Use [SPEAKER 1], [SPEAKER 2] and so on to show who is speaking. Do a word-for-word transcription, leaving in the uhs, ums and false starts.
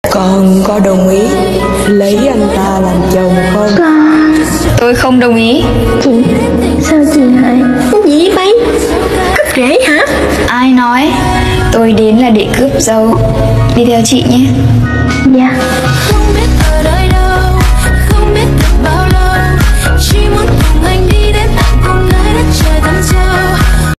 [SPEAKER 1] Con có đồng ý lấy anh ta làm chồng không?
[SPEAKER 2] Con...
[SPEAKER 3] Tôi không đồng ý.
[SPEAKER 2] Chị, sao chị lại...
[SPEAKER 4] Cái gì vậy mày? Cướp rễ hả?
[SPEAKER 3] Ai nói? Tôi đến là để cướp dâu. Đi theo chị nhé.
[SPEAKER 2] Dạ.